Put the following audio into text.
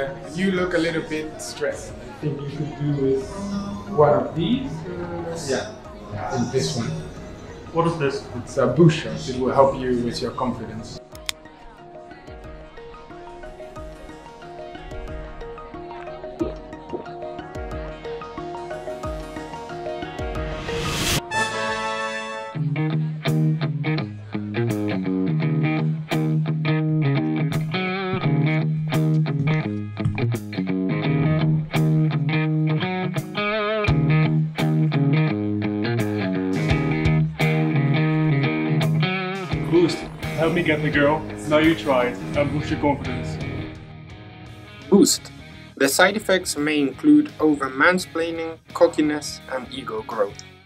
You look a little bit stressed. I think you could do with one of these. Yeah, and this one. What is this? It's a boost shot. It will help you with your confidence. Boost. Help me get the girl. Now you try it and boost your confidence. Boost. The side effects may include over-mansplaining, cockiness, and ego growth.